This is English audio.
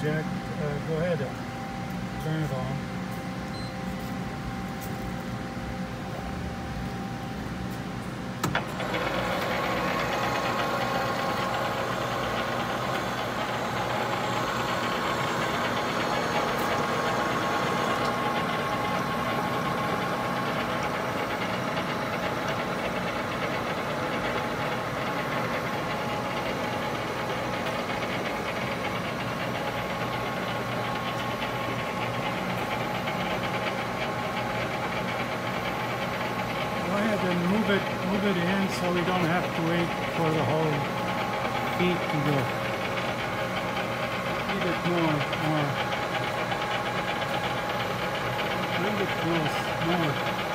Jack. Go ahead. Turn it on. Go ahead and move it in so we don't have to wait for the whole feet to go. Feed it more. Bring it close, more.